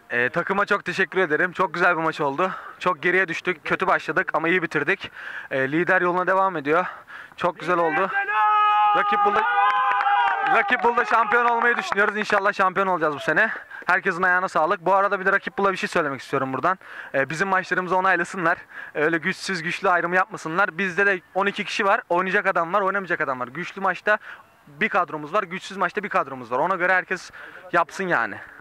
Takıma çok teşekkür ederim. Çok güzel bir maç oldu. Çok geriye düştük. Kötü başladık ama iyi bitirdik. Lider yoluna devam ediyor. Çok güzel oldu. Rakip Bul'da şampiyon olmayı düşünüyoruz. İnşallah şampiyon olacağız bu sene. Herkesin ayağına sağlık. Bu arada bir de Rakip Bul'a bir şey söylemek istiyorum buradan. Bizim maçlarımızı onaylasınlar. Öyle güçsüz güçlü ayrımı yapmasınlar. Bizde de 12 kişi var. Oynayacak adam var, oynamayacak adam var. Güçlü maçta bir kadromuz var. Güçsüz maçta bir kadromuz var. Ona göre herkes yapsın yani.